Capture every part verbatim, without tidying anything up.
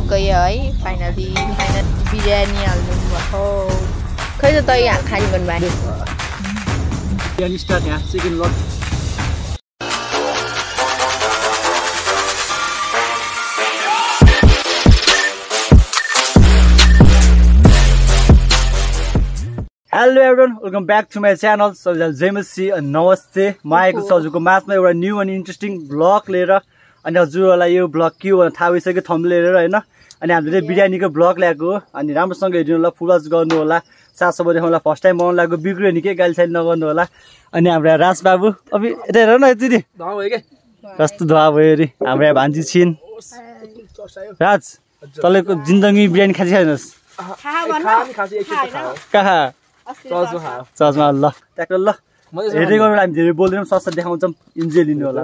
गयो है finally final biryani हाल्नु भएको खै त तै खाने गर्नु भयो बिरयानी स्टार्ट यहाँ चिकन लट hello everyone welcome back to my channel सबैजना जय मसी नमस्ते म आएको छु हजुरको माझमा एउटा न्यू अनि इन्ट्रेस्टिङ ब्लग लिएर अनि हजुरहरूलाई यो ब्लग के हो भनेर थाहा भइसक्यो थम्बनेल हेरेर होइन अनि हामीले बिरयानीको ब्लग ल्याएको हो अनि राम्रोसँग हेरिदिनु होला फुल वाच गर्नु होला साथसबै देखाउनु होला फर्स्ट टाइम बनाउनु लागेको बिग्रियो नि के गाली साली नगर्नु होला अनि हाम्रो राज बाबु अब यता हेर न यति कस्तो धुवा भयो अरे हाम्रो यहाँ भान्जी छिन् राज तँले जिन्दगी बिरयानी खाँची खाइदिनुहोस् कहाँ चर्चमा ल ट्याक्टर ल हेर्दै गर्नु हामी धेरै बोल्दैनौँ सस्ता देखाउँछौँ इन्जोय लिनु होला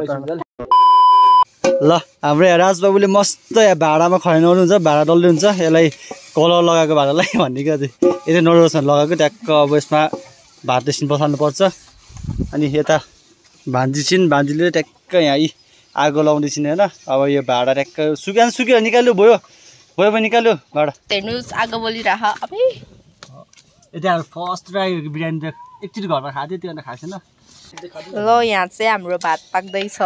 ल हाम्रो यहाँ राजबाबुले मस्त यहाँ भाँडामा खनाउनुहुन्छ भाँडा डल्लै हुन्छ यसलाई कलर लगाएको भाँडालाई भन्ने क्या चाहिँ यतै नडोसँग लगाएको ट्याक्क अब यसमा भात एकछिन बसाल्नु पर्छ अनि यता भान्जी छिन् भान्जीले ट्याक्क यहाँ यी आगो लाउँदैछिन् होइन अब यो भाँडा ट्याक्क सुक्यो सुक्यो निकाल्यो भयो भयो भयो निकाल्यो भाँडा हेर्नुहोस् आगो बलिरह अब यता फर्स्ट राखेको बिरयानी त एकचोटि घरमा खाँदै त्यो अन्त खाएको छैन ल यहाँ चाहिँ हाम्रो भात पाक्दैछ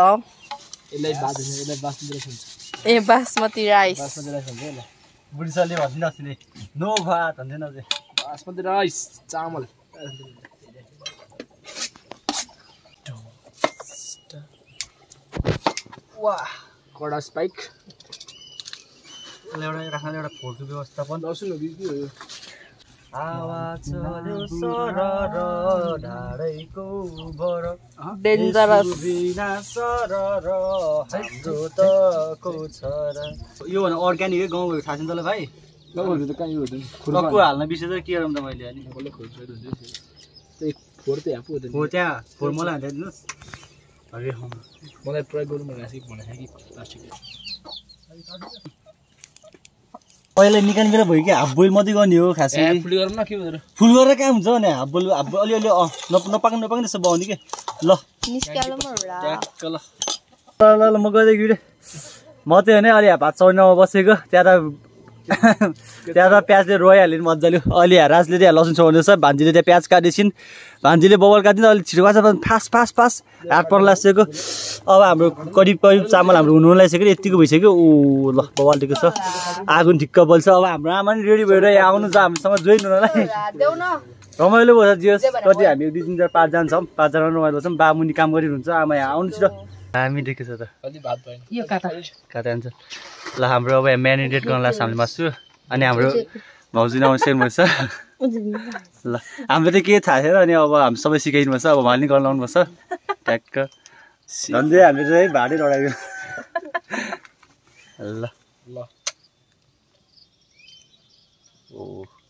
ए बासमती राइस बुढी सरले भनिदिनु अस्ति नै नो भात भन्दैन अझै बासमती राइस चामल वाह कडा स्पाइक एउटा राख्न एउटा फोटो व्यवस्थापन दर्शन हो आवाज चल्यो सरर ढाडैको भर डेन्जरस बिना सरर हाम्रो त को छर यो भने अर्ग्यानिकै गाउँको थाहा छैन तँलाई भाइ गाउँहरु त कहाँ यो हुँदैन खुर्को हाल्न बिर्सेछ के गरौँ त मैले अनि कसले खोज्छ त्यही फोर त यहाँ पो हुँदैन हो त्यहाँ फोर मलाई हाल्दै दिनुहोस् अरे मलाई प्रयोग गर्नु मन लागेको भनेको कि प्लास्टिक पहिला निकाल्ने बेला भयो कि हाफ बोइल मात्रै गर्ने हो खासै फुल गरौँ न के हुँदैन फुल गरेर कहाँ हुन्छ भने हाफ बोइल हाफ अलिअलि नपाक्ने नपाक्ने जस्तो बनाउने कि ल ट्याक्क ल ल ल म गएर गिरे म चाहिँ होइन अलि भात चौनामा बसेको त्यहाँ त त्यहाँ त प्याजले रोइहाल्यो नि मजाले अलि राजले त्यहाँ लसुन चौँदैछ भान्जीले त्यहाँ प्याज काटेछिन् भान्जीले बबल काटिन्छ अलिक छिटो काट्छ फास्ट फास्ट फास्ट हात पर्न लागिसक्यो अब हाम्रो करिब करिब चामल हाम्रो हुनु लागिसक्यो यतिको भइसक्यो ऊ ल बबालिदिएको छ आगो ठिक्क बल्छ अब हाम्रो आमा नि रेडी भएर यहाँ आउनु छ हामीसँग जोइन हुनलाई रमाइलो भयो जियोस् कति हामी दुई तिन चार पाँचजना छौँ पाँचजना रमाइलो छौँ बामुनि काम गरिरहन्छ आमा यहाँ आउनु छिटो हामी देखेको छ त काटा हुन्छ ल हाम्रो अब यहाँ म्यारिनेट गर्न लाग्छ हामीले मासु अनि हाम्रो भाउजू आउँछ छ ल हाम्रो त के थाहा छैन अनि अब हामी सबै सिकाइदिनुपर्छ अब उहाँले गर्न लाउनुपर्छ ट्याक्क झन्डै हामीले चाहिँ भाँडै लडाइदियो ल ल ओ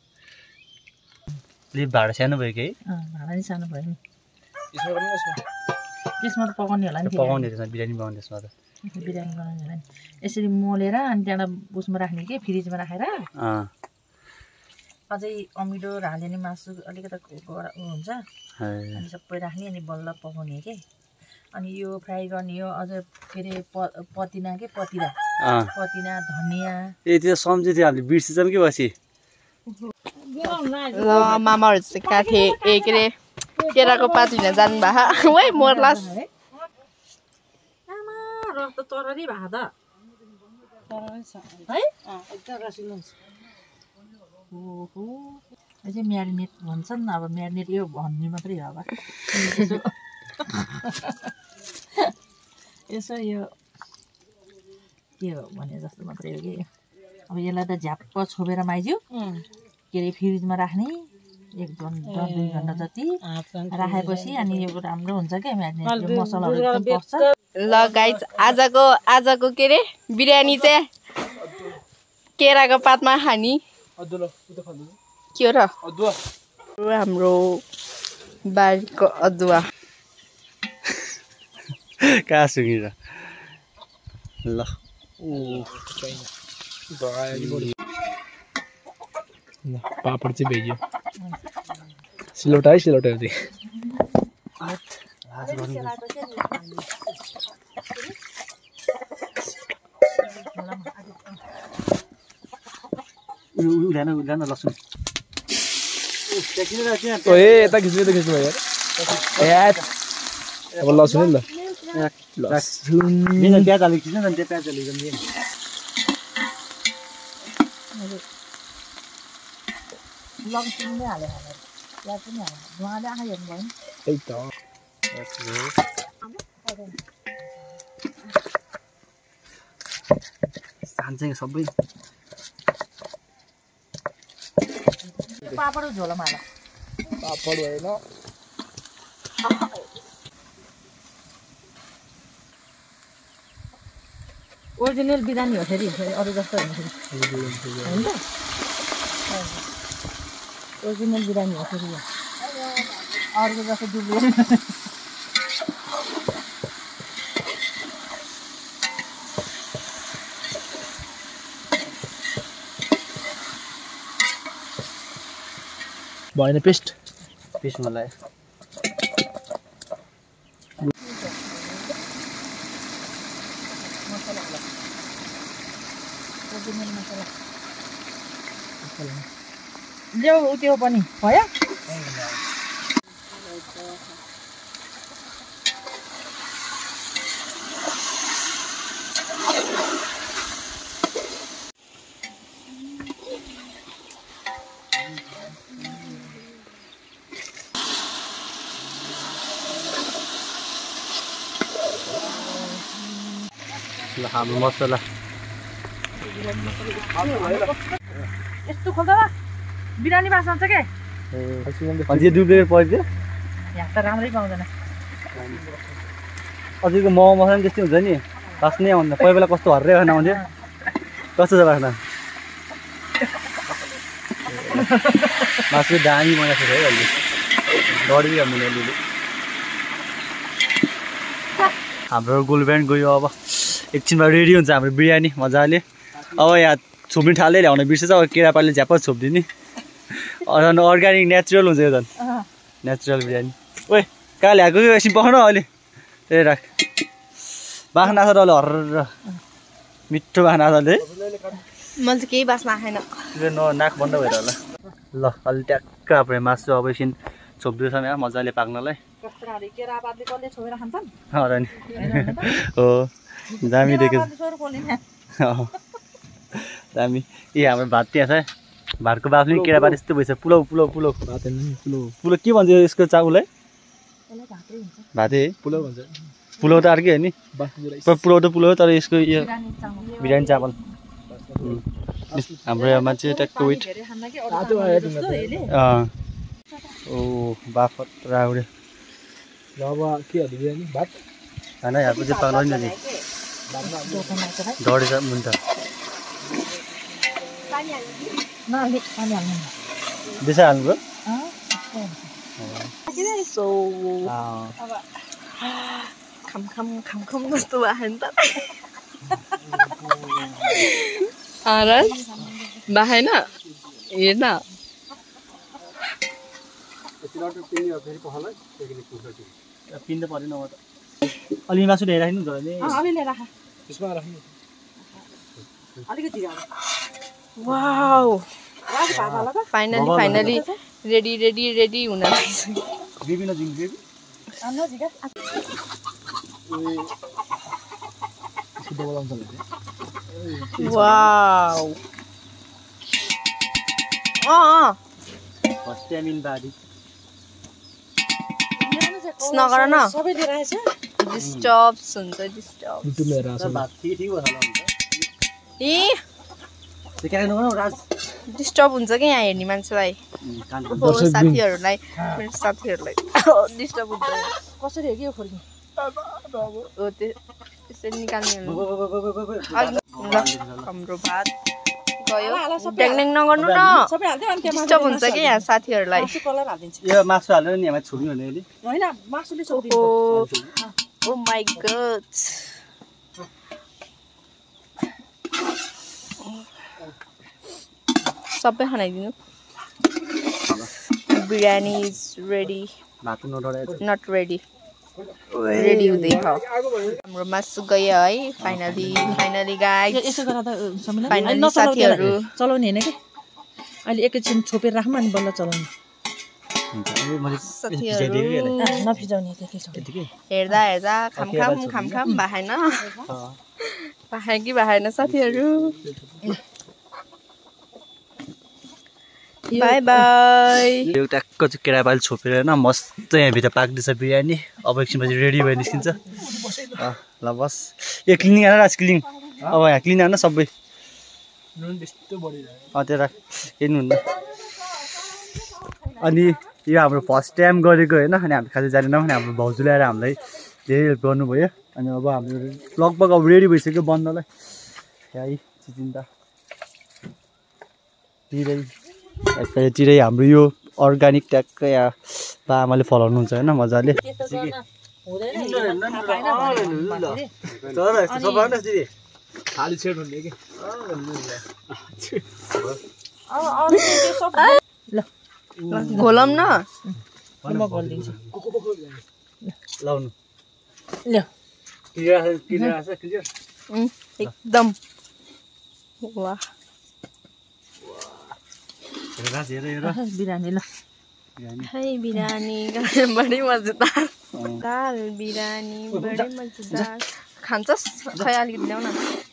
लिप भाँडा सानो भयो कि भाँडा नि सानो भयो नि यसमा पनि त्यसमा त पकाउने होला नि पकाउने त्यसमा बिरयानी बनाउने त्यसमा त बिरयानी बनाउने होला नि यसरी मोलेर अनि त्यहाँबाट उसमा राख्ने कि फ्रिजमा राखेर अझै अमिलो हाल्यो नि मासु अलिकति हुन्छ अनि सबै राख्ने अनि बल्ल पकाउने के अनि यो फ्राई गर्ने हो अझ के अरे पतिना के पतिरा पतिना धनियाँ ए त्यो सम्झे थियो हामीले बिर्सिन्छौँ कि बसी ल मामाहरू चाहिँ काटे ए के अरे केराको पात हिँड्न जानुभएको है मोर्लास तररी भएको त है एकदम रसिलो हुन्छ ओहो यो चाहिँ म्यारिनेट भन्छन् अब म्यारिनेट यो भन्ने मात्रै हो अब यसो यो के हो भने जस्तो मात्रै हो कि अब यसलाई त झ्याप्प छोपेर माइज्यू के अरे फ्रिजमा राख्ने एक घन्टा दुई घन्टा जति राखेपछि अनि यो राम्रो हुन्छ क्या म्यारिनेट मसलाहरू एकदम पर्छ ल गाइज आजको आजको के अरे बिरयानी चाहिँ केराको पातमा खाने के हो र हाम्रो बारीको अदुवा कहाँ सुँगिर ल पापड चाहिँ भेजियो सिलौटा है सिलौटा हेर्दै उल्यान उल्यान लसुन ओए यता खिच्नु त खिच्नु भयो यार अब लसुन नि ल लसुन निन प्याज हालेको थिएन नि त्यो प्याज हालेको नि लसुन नै हाले हाले प्याज पनि हाले उहाँले आँखा हेर्नु भयो नि त्यही त खान्छ सबै पापड झोलमा हाल पापड भएन ओरिजिनल बिरानी हो फेरि अरू जस्तो होइन फेरि होइन त ओरिजिनल बिरानी हो फेरि अरूको जस्तो डुब्लिकेट भएन पेस्ट पिस मलाई ल्याउ त्यो पनि भयो ल हाम्रो मसला यस्तो खोल्दा बिरानी बास आउँछ के अझै डुप्लिकेट परिदियो यहाँ त राम्रै पाउँदैन अझैको मोमो मसला पनि त्यस्तै हुन्छ नि बास्नै आउँदैन कोही बेला कस्तो हर्रै खाना आउँथ्यो कस्तो छ बाख्ना मासु दामी बनाएको छ है अहिले डढियो हामीले अलिअलि हाम्रो गोल ब्यान्ड गयो अब एकछिनमा रेडी हुन्छ हाम्रो बिरयानी मजाले अब यहाँ छोप्ने ठाल्दै ल्याउन बिर्सेछ अब केरापातले झ्याप्प छोपिदिने झन् अर्ग्यानिक नेचुरल हुन्छ यो झन् नेचुरल बिरयानी ओए कहाँ ल्याएको कि एकछिन पखाउन अहिले त्यही राख बाख्ना छ डल्लो हर्र मिठो बाख्ना छ है मैले चाहिँ केही बास्ना आएन न नाक बन्द भएर होला ल अलि ट्याक्क हाम्रो मासु अब एकछिन छोपिदिएछ यहाँ मजाले पाक्नलाई केरापातले कसले छोपेर खान्छन् र नि हो दामी देखेको दामी ए हाम्रो भात त्यहाँ छ भातको बाफ नि केरापात यस्तो भइसक्यो पुलाउ पुलाउ पुलाउ भात पुलाउ पुलाउ के भन्छ यसको चाउलाई भातै है पुलाउ भन्छ पुलाउ त अर्कै हो नि पुलाउ त पुलाउ तर यसको यो बिरयानी चामल हाम्रो यहाँ मान्छे ट्याक्क वेट ओ बाफ राउडे ल अब के हो बिरयानी भात होइन यहाँको चाहिँ पाउनु नि डढेछ मुन्ट बेसा हाल्नुभयो खम खम खम खम जस्तो भयो नि त बाहेन हेर्न पिन्द परेन म त अलि मासु ल्याएर राख्नु हुन्छ भने wow finally finally ready ready ready हुन बिबिन जिङ बिबी वाउ अँ फर्स्ट टाइम इन बाडी नगर न डिस्टर्ब्स हुन्छ डिस्टर्ब भात ठिक ठिक भयो होला ए त्यो क्या गर्नु राज डिस्टर्ब हुन्छ कि यहाँ हेर्ने मान्छेलाई साथीहरूलाई मेरो साथीहरूलाई डिस्टर्ब हुन्छ कसरी हो कि यो खोल्ने हो त्यो त्यसरी निकाल्ने हाम्रो भात गयो ड्याङ नगर्नु न डिस्टर्ब हुन्छ कि यहाँ साथीहरूलाई यो मासु हालेर नि हामी छोड्नु भने अहिले होइन मासुले ओ ओ माई गॉड सबै खानाइदिनु बिरयानी इज रेडी भात नडराएको नट रेडी रेडी हुँदै छ हाम्रो मासु गयो है फाइनली फाइनली गाइस यसो गरेर त फाइनली साथीहरू चलाउने हैन के अहिले एकैछिन छोपेर राखौँ अनि बल्ल चलाउनु नफिजाउने त्यतिकै हेर्दा हेर्दा खाम खाम खाम खाम बाहेन बाहे कि बाहेन साथीहरू बाई बाई एउटा चाहिँ केरा पाल छोपेर होइन मस्त यहाँभित्र पाक्दैछ बिरयानी अब एकछिनपछि रेडी भएर निस्किन्छ ल बस ए क्लिनिङ आएर राज क्लिनिङ अब यहाँ क्लिन आएन सबै त्यहाँ हेर्नुहुन्न अनि यो हाम्रो फर्स्ट टाइम गरेको होइन अनि हामी खाँदै जानेनौँ अनि हाम्रो भाउजूले आएर हामीलाई धेरै हेल्प गर्नुभयो अनि अब हाम्रो लगभग अब रेडी भइसक्यो बन्नलाई है चिचिन्ता तिरै तिरै हाम्रो यो अर्ग्यानिक ट्याक्कै बा आमाले फलाउनुहुन्छ होइन मजाले घोलम न म घोलिदिन्छु लाउनु ल्या एकदम वाह बिरयानी ल है बिरयानी बढी मजेदार दाल बिरयानी बढी मजेदार खान्छस् खै अलिकति ल्याउ न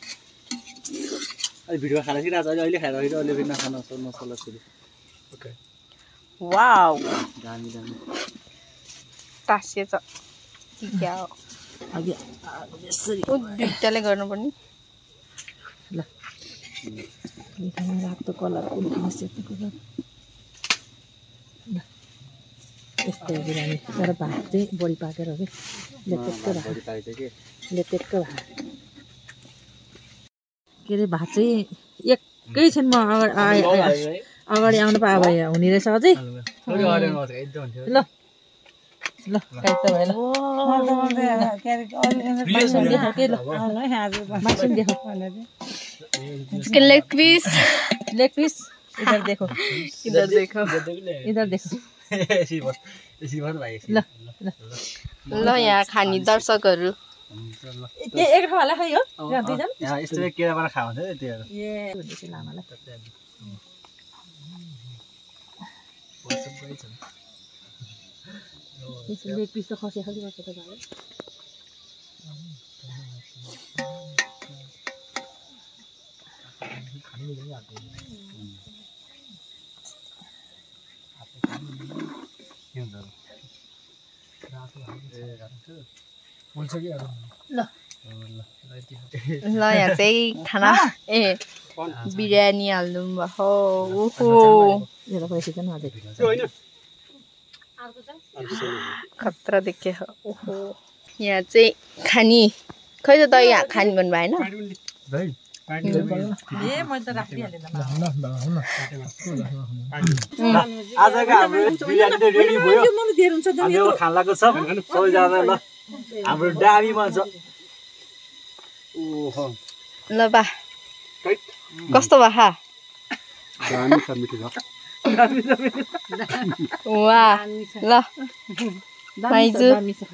अहिले भिडियो खाएर कि आज अहिले खाएर अहिले अहिले नखान मसला सुरु ओके वाउ दामी दामी टासिएछ क्या हो अघि यसरी दुईटाले गर्नुपर्ने ल रातो कलर कुन सेतो कलर ल यस्तो बिरयानी तर भात चाहिँ बढी पाकेर हो कि लेटेटको भात लेटेटको भात के अरे भात चाहिँ एकैछिनमा अगाडि अगाडि आउनु पाए भए हुने रहेछ अझै ल ल chicken leg piece leg piece इधर देखो इधर देखो इधर देखो ल ल यहाँ खानी दर्शकहरू एक ठाउँलाई खायो दुईजना यहाँ यस्तो केराबाट खान्छ त्यो ए भनेपछि लामालाई लेग पिस त खसी खालि गर्छ त भाइ ल यहाँ चाहिँ खाना ए बिरयानी हाल्नु भयो ओहो खतरा देखे ओहो यहाँ चाहिँ खानी खै त दही खानी भन्नु भएन आजको हाम्रो बिरयानी त रेडी भयो हामी अब खान लाग्को छ सबैजना ल हाम्रो डामीमा छ ओहो ल बा कस्तो भा खा दामी छ मिठो छ वाह ल माइजु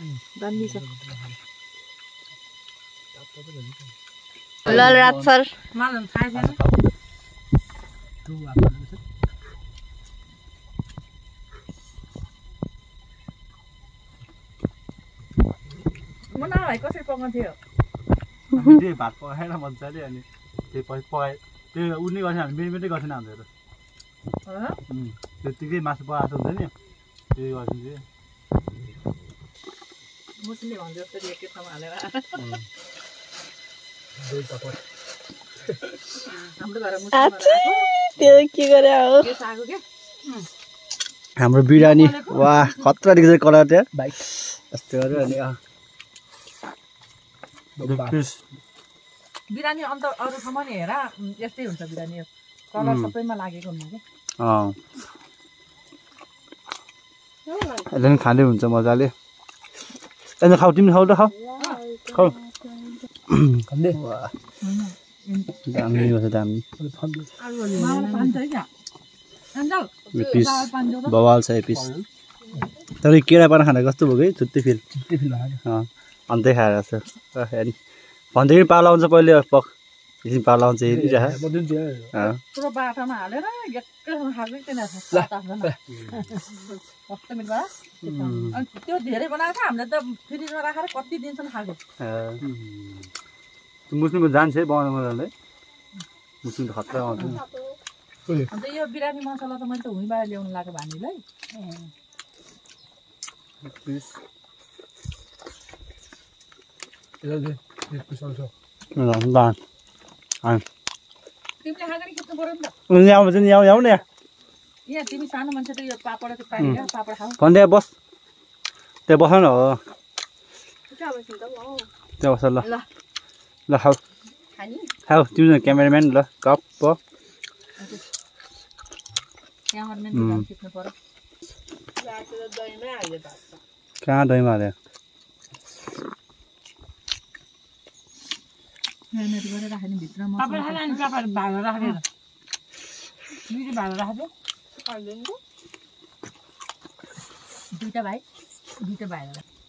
ल रात सर मलाई थाहा छैन म नभए कसरी पकाउँथ्यो त्यही भात पकाएर मजाले अनि त्यही पछि पकाए त्यो उनी गर्छ हामी मेरी गर्थेन हामीहरू त्यतिकै मासु पकाएको हुन्छ नि त्यही गरिदिन्छु मुसले भन्दै जस्तो एक ठाउँमा हालेर त्यो के गरे हो हाम्रो बिरयानी वाह खतरा देख्छ कलर त्यहाँ बाइक यस्तो गर्यो अनि बिरयानी अन्त अरू ठाउँमा नि हेर यस्तै हुन्छ बिरयानी कलर सबैमा लागेको हुन्छ कि अँ यसले पनि खाँदै हुन्छ मजाले यसले खाऊ तिमी खाऊ त खाऊ खाऊ दामी छ दामी पिस बवाल छ पिस तर केरा पाना खाँदा कस्तो भयो कि छुट्टै फिल अँ अन्तै खाएर छ हेर्नु भन्दै पाला आउँछ पहिले पक एकछिन पाला हुन्छ हेरिरह पुरो बाटामा हालेर एकैसँग खाएको छैन कस्तो मिठो अनि त्यो धेरै बनाएको छ हामीले त फ्रिजमा राखेर कति दिनसम्म खाएको मुस्लिमको जान्छ है बनाउनु मजाले मुस्लिम त खतरा आउँछ अन्त यो बिरामी मसला त मैले त हुँबाट ल्याउनु लाग्यो भानीलाई तिमीले खाँदैन खिच्नु पर्यो नि त यहाँ तिमी सानो मान्छे त यो पापड त पाइन्छ पापड खाऊ भन्दै बस त्यहाँ बस न हो त्यहाँ बस ल ल खाऊ खाऊ तिमी क्यामेराम्यान ल कप प कहाँ दहीमा हाल्यो दुईटा भाइ दुईटा भाइ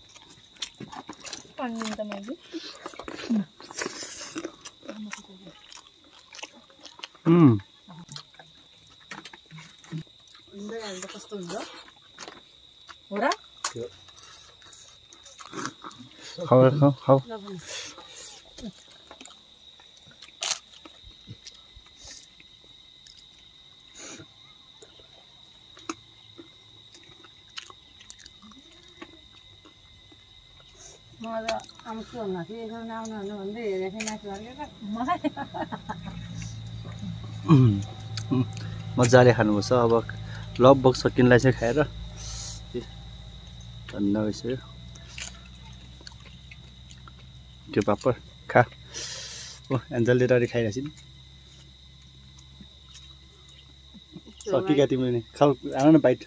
कस्तो हुन्छ हो र खाऊ खाऊ खाऊ मजाले खानुपर्छ अब लगभग सकिनलाई चाहिँ खाएर धन्न भइसक्यो त्यो पापड खा ओ एन्जलले डरी खाइरहेछ नि सकिका तिमीले नि खाऊ आउन न बाइट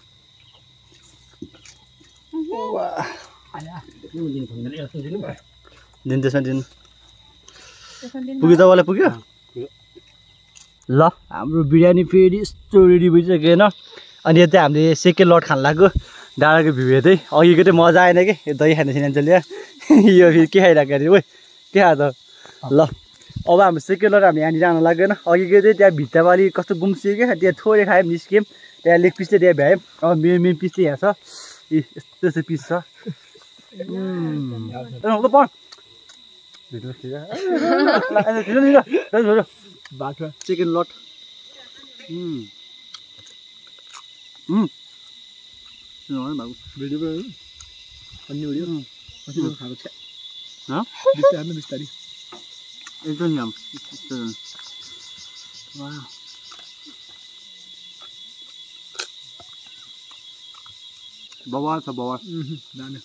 दिन त्यसमा दिन पुग्यो तपाईँलाई पुग्यो ल हाम्रो बिरयानी फेरि यस्तो रेडी भइसक्यो होइन अनि यता हामीले सेकेन्ड लट खान लाग्यो डाँडाको भ्यू हेर्दै अघिको चाहिँ मजा आएन कि दही खाने छैन एन्जलले यो फेरि के खाइरहेको अरे ओइ के खा त ल अब हाम्रो सेकेन्ड लट हामीले यहाँनिर आउनु लाग्दैन अघिको चाहिँ त्यहाँ भित्तामा अलिक कस्तो गुम्सियो क्या त्यहाँ थोरै खायौँ निस्क्यौँ त्यहाँ लेग पिस चाहिँ त्यहाँ भ्यायौँ अब मेरो मेन पिस चाहिँ यहाँ छ ए यस्तो यस्तो पिस छ चिकन लट भिडियो अन्य भिडियो खाएको छ बिस्तारै बिस्तारै एकदम नाम बवाल छ बवाल जाने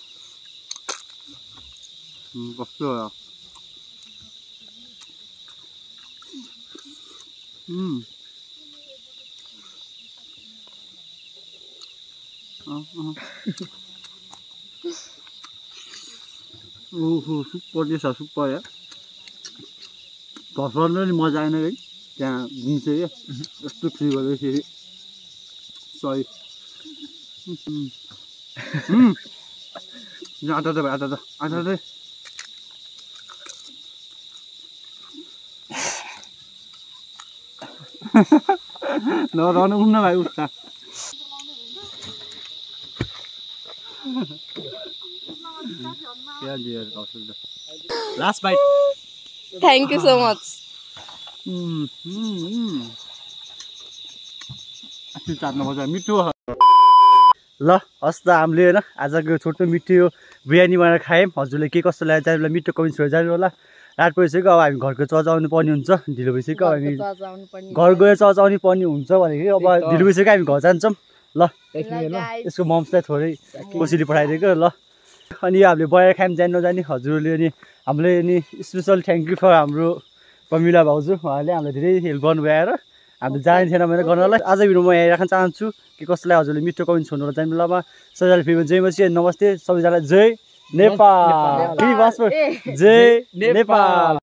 कस्तो हो Mm. Oh, oh. ओहो सुपर छ सुपर या घस्रन नि मजा आएन है त्यहाँ घुम्छ क्या यस्तो फ्री भयो फेरि सही आटा त आटा त आटा त नरहनु उठ्न भाइ उठ्छ last bite thank you so much चाट्न मजा मिठो ल हस् त हामीले होइन आजको छोटो मिठो बिरयानी बनाएर खायौँ हजुरले के कस्तो लाग्यो जानु मिठो कमेन्ट छोडेर जानु होला रात भइसक्यो अब हामी घरको चचाउनु पर्ने हुन्छ ढिलो भइसक्यो हामी घर गएर चचाउनु पर्ने हुन्छ भनेको अब ढिलो भइसक्यो हामी घर जान्छौँ ल यसको मम्सलाई थोरै कोसिली पठाइदिएको ल अनि यो हामीले बनाएर खायौँ जानु नजाने हजुरले अनि हामीले नि स्पेसल थ्याङ्क यू फर हाम्रो प्रमिला भाउजू उहाँले हामीलाई धेरै हेल्प गर्नुभयो आएर हामीले जाने थिएन भनेर गर्नलाई आज भिडियो म यहाँ राख्न चाहन्छु के कसैलाई हजुरले मिठो कमेन्ट छोड्नु होला जानु बेलामा सबैजनाले फेरि जय मसी नमस्ते सबैजनालाई जय नेपाल जय नेपाल।